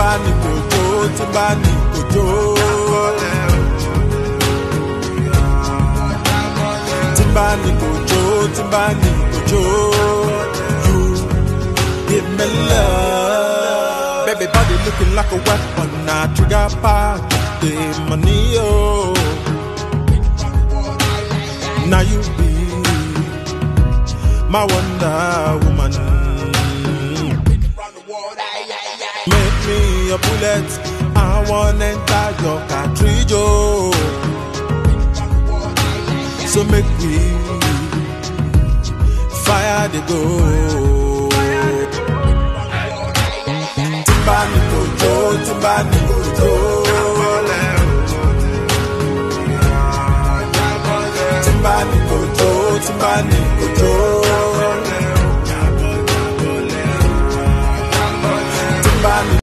Timbani Kojo, Timbani Kojo. Timbani Kojo, Timbani Kojo. You give me love. Baby body looking like a weapon. I trigger part the money, oh. Now you be my Wonder Woman. Make me a bullet, I wanna enter your cartridge, oh. So make we fire the go. Timbani Kojo, Timbani Kojo.